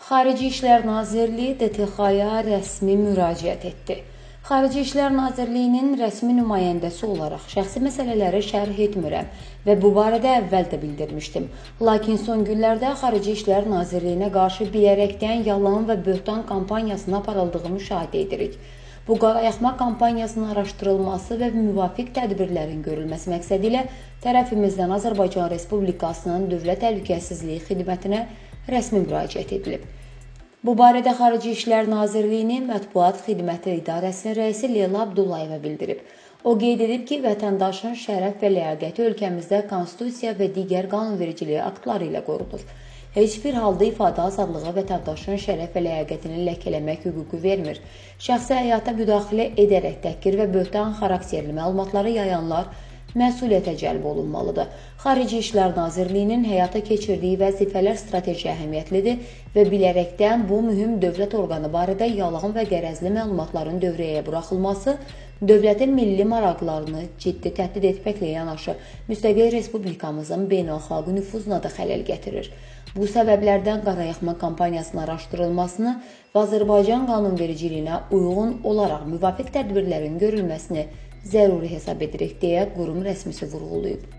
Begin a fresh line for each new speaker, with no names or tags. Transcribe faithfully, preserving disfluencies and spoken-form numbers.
Xarici İşlər Nazirliyi D T X-ya rəsmi müraciət etdi. Xarici İşlər Nazirliyinin rəsmi nümayəndəsi olaraq şəxsi məsələləri şərh etmirəm və bu barədə əvvəl də bildirmişdim. Lakin son günlərdə Xarici İşlər Nazirliyinə qarşı bilərəkdən yalan və böhtan kampaniyasını aparıldığı müşahidə edirik. Bu qarayaxma kampaniyasının araşdırılması və müvafiq tədbirlərin görülməsi məqsədi ilə tərəfimizdən Azərbaycan Respublikasının Dövlət Təhlükəsizliyi Xidmətinə rəsmi müraciət edilib. Bu barədə Xarici İşlər Nazirliyinin Mətbuat Xidməti İdarəsinin rəisi Leyla Abdullayeva bildirib. O qeyd edib ki, vətəndaşın şərəf və ləyaqəti ölkəmizdə konstitusiya və digər qanunvericiliyi aktları ilə qorunur. Heç bir halda ifadə azadlığı vətəndaşın şərəf və ləyaqətini ləkələmək hüququ vermir. Şəxsi həyata müdaxilə edərək təhqir və böhtan xarakterli məlumatları yayanlar məsuliyyətə cəlb olunmalıdır. Xarici İşlər Nazirliyinin həyata keçirdiyi vəzifələr strateji əhəmiyyətlidir və bilərəkdən bu mühüm dövlət orqanı barədə yalan və qərəzli məlumatların dövrəyə buraxılması dövlətin milli maraqlarını ciddi təhdid etməklə yanaşı, müstəqil respublikamızın beynəlxalq nüfuzuna da xələl gətirir. Bu səbəblərdən qarayaxma kampaniyasının araşdırılmasını və Azərbaycan qanunvericiliyinə uyğun olaraq müvafiq tədbirlərin görülməsini zəruri hesab edirik deyə qurum rəsmisi vurğulayıb.